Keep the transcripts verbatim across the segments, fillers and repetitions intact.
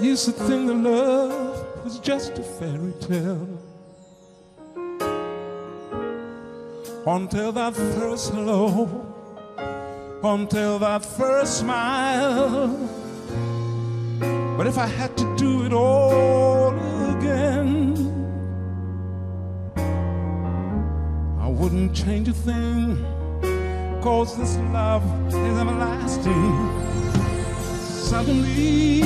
Used to think that love was just a fairy tale, until that first hello, until that first smile. But if I had to do it all again, I wouldn't change a thing, 'cause this love is everlasting. Suddenly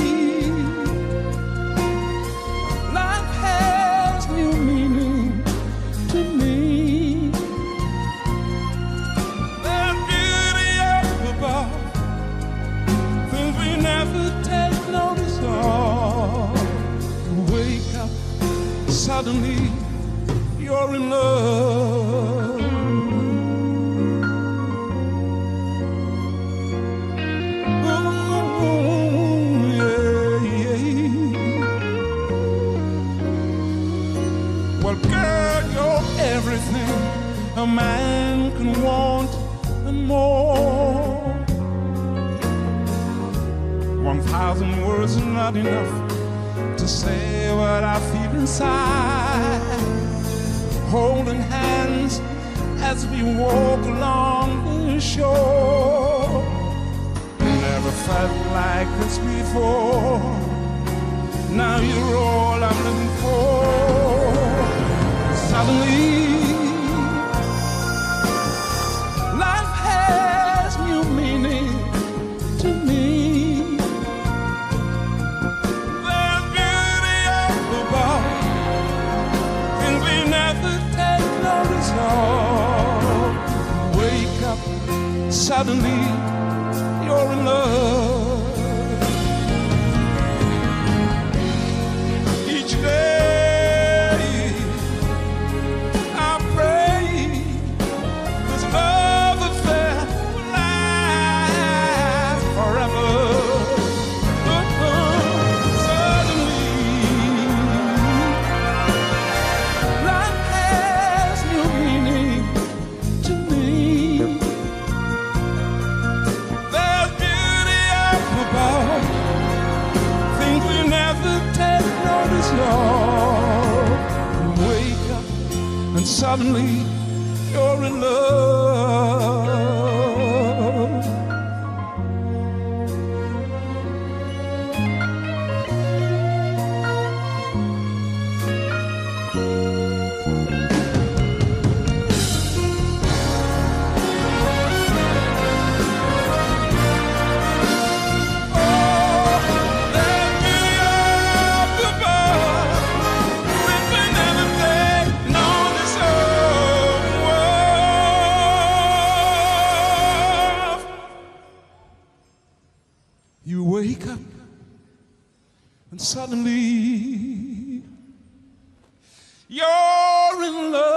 life has new meaning to me. The beauty up above, things we never take notice of. You wake up, suddenly you're in love. Everything a man can want and more. One thousand words is not enough to say what I feel inside. Holding hands as we walk along the shore. Never felt like this before. Now you're all I'm looking for. Suddenly life has new meaning to me. There's beauty up above, things we never take notice of. Wake up, suddenly you're in love. Each day suddenly you're in love. You wake up and suddenly you're in love.